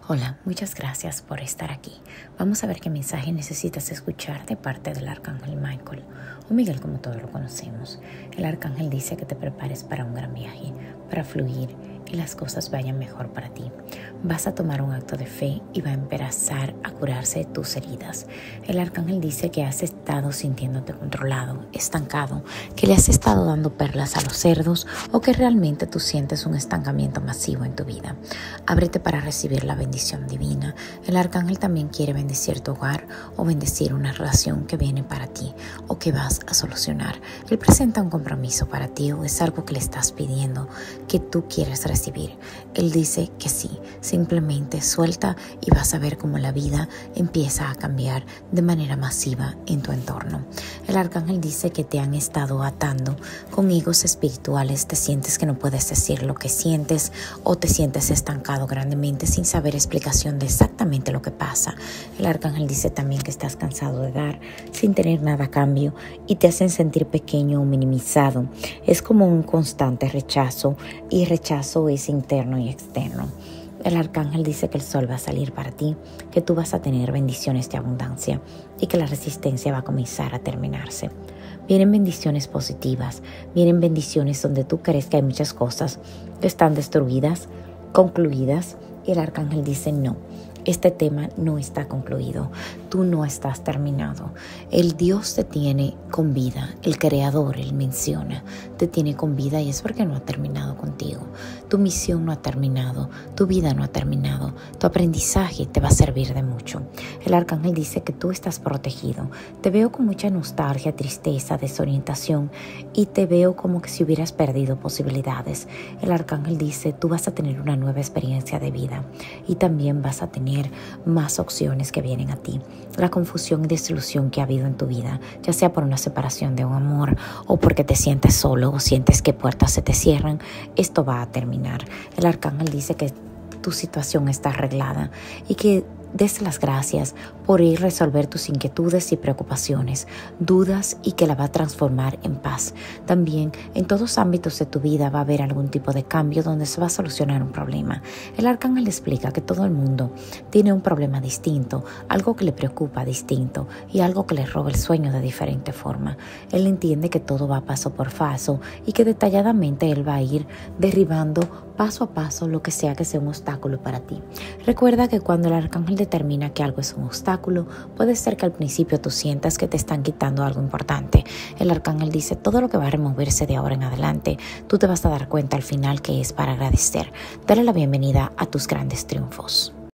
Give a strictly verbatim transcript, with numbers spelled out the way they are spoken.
Hola, muchas gracias por estar aquí. Vamos a ver qué mensaje necesitas escuchar de parte del Arcángel Michael, o Miguel como todos lo conocemos. El Arcángel dice que te prepares para un gran viaje, para fluir y las cosas vayan mejor para ti. Vas a tomar un acto de fe y va a empezar a curarse tus heridas. El Arcángel dice que has estado sintiéndote controlado, estancado, que le has estado dando perlas a los cerdos o que realmente tú sientes un estancamiento masivo en tu vida. Ábrete para recibir la bendición divina. El Arcángel también quiere bendecir tu hogar o bendecir una relación que viene para ti o que vas a solucionar. Él presenta un compromiso para ti o es algo que le estás pidiendo que tú quieres recibir. Él dice que sí, simplemente suelta y vas a ver cómo la vida empieza a cambiar de manera masiva en tu entorno. El Arcángel dice que te han estado atando con higos espirituales, te sientes que no puedes decir lo que sientes o te sientes estancado grandemente sin saber explicación de exactamente lo que pasa. El Arcángel dice también que estás cansado de dar sin tener nada a cambio y te hacen sentir pequeño o minimizado. Es como un constante rechazo y rechazo es interno y externo. El Arcángel dice que el sol va a salir para ti, que tú vas a tener bendiciones de abundancia y que la resistencia va a comenzar a terminarse. Vienen bendiciones positivas, vienen bendiciones donde tú crees que hay muchas cosas que están destruidas, concluidas, y el Arcángel dice no. Este tema no está concluido, tú no estás terminado. El Dios te tiene con vida, el Creador, Él menciona, te tiene con vida y es porque no ha terminado contigo. Tu misión no ha terminado, tu vida no ha terminado, tu aprendizaje te va a servir de mucho. El Arcángel dice que tú estás protegido. Te veo con mucha nostalgia, tristeza, desorientación y te veo como que si hubieras perdido posibilidades. El Arcángel dice tú vas a tener una nueva experiencia de vida y también vas a tener más opciones que vienen a ti. La confusión y desilusión que ha habido en tu vida, ya sea por una separación de un amor o porque te sientes solo o sientes que puertas se te cierran, esto va a terminar. El Arcángel dice que tu situación está arreglada y que des las gracias por ir a resolver tus inquietudes y preocupaciones, dudas y que la va a transformar en paz. También en todos ámbitos de tu vida va a haber algún tipo de cambio donde se va a solucionar un problema. El Arcángel explica que todo el mundo tiene un problema distinto, algo que le preocupa distinto y algo que le roba el sueño de diferente forma. Él entiende que todo va paso por paso y que detalladamente él va a ir derribando paso a paso lo que sea que sea un obstáculo para ti. Recuerda que cuando el Arcángel determina que algo es un obstáculo, puede ser que al principio tú sientas que te están quitando algo importante. El Arcángel dice todo lo que va a removerse de ahora en adelante, tú te vas a dar cuenta al final que es para agradecer. Dale la bienvenida a tus grandes triunfos.